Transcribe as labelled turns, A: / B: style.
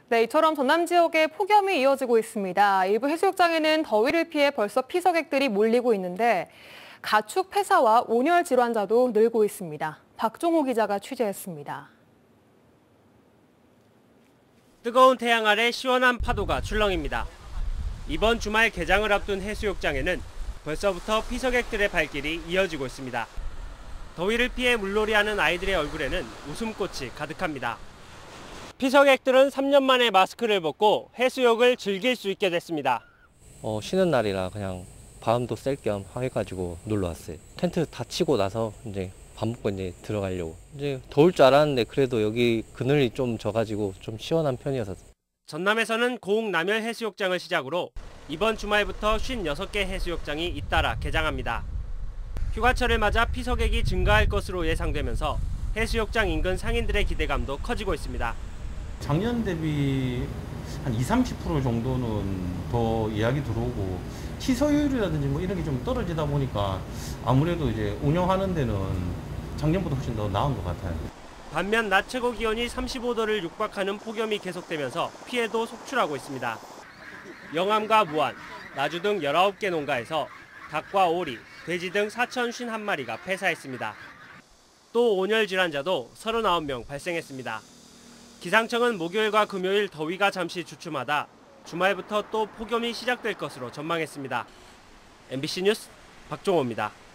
A: 네, 이처럼 전남 지역에 폭염이 이어지고 있습니다. 일부 해수욕장에는 더위를 피해 벌써 피서객들이 몰리고 있는데 가축 폐사와 온열 질환자도 늘고 있습니다. 박종호 기자가 취재했습니다.
B: 뜨거운 태양 아래 시원한 파도가 출렁입니다. 이번 주말 개장을 앞둔 해수욕장에는 벌써부터 피서객들의 발길이 이어지고 있습니다. 더위를 피해 물놀이하는 아이들의 얼굴에는 웃음꽃이 가득합니다. 피서객들은 3년 만에 마스크를 벗고 해수욕을 즐길 수 있게 됐습니다.
C: 쉬는 날이라 그냥 바람도 쐴 겸 해가지고 놀러 왔어요. 텐트 다 치고 나서 이제 밥 먹고 이제 들어가려고. 이제 더울 줄 알았는데 그래도 여기 그늘이 좀 져가지고 좀 시원한 편이어서.
B: 전남에서는 고흥 남열 해수욕장을 시작으로 이번 주말부터 56개 해수욕장이 잇따라 개장합니다. 휴가철을 맞아 피서객이 증가할 것으로 예상되면서 해수욕장 인근 상인들의 기대감도 커지고 있습니다.
D: 작년 대비 한 20-30% 정도는 더 예약이 들어오고 취소율이라든지 뭐 이런 게 좀 떨어지다 보니까 아무래도 이제 운영하는 데는 작년보다 훨씬 더 나은 것 같아요.
B: 반면 낮 최고 기온이 35도를 육박하는 폭염이 계속되면서 피해도 속출하고 있습니다. 영암과 무안, 나주 등 19개 농가에서 닭과 오리, 돼지 등 4,051마리가 폐사했습니다. 또 온열 질환자도 39명 발생했습니다. 기상청은 목요일과 금요일 더위가 잠시 주춤하다 주말부터 또 폭염이 시작될 것으로 전망했습니다. MBC 뉴스 박종호입니다.